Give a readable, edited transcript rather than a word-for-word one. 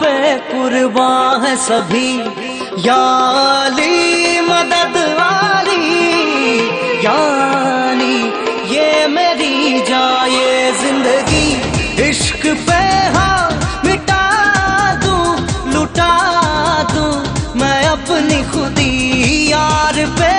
पे कुर्बान है सभी। या अली मदद वाली, यानी ये मेरी जाए जिंदगी। इश्क पे हाँ मिटा दूं, लुटा दूं मैं अपनी खुदी। यार पे